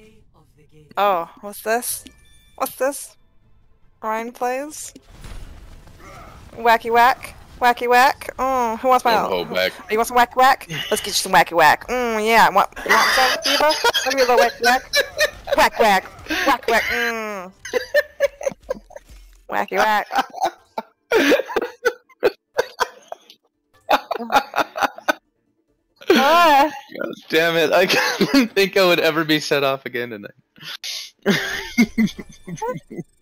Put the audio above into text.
Oh, what's this? What's this? Ryan plays? Whacky Whack? Whacky Whack? Oh, who wants my... Don't hold back. You want some Whacky Whack? Let's get you some Whacky Whack. Yeah. You want some, Eva? Let me a little Whacky Whack. Whack Whack. Whack Whack. Whacky Whack. God damn it, I didn't think I would ever be set off again tonight.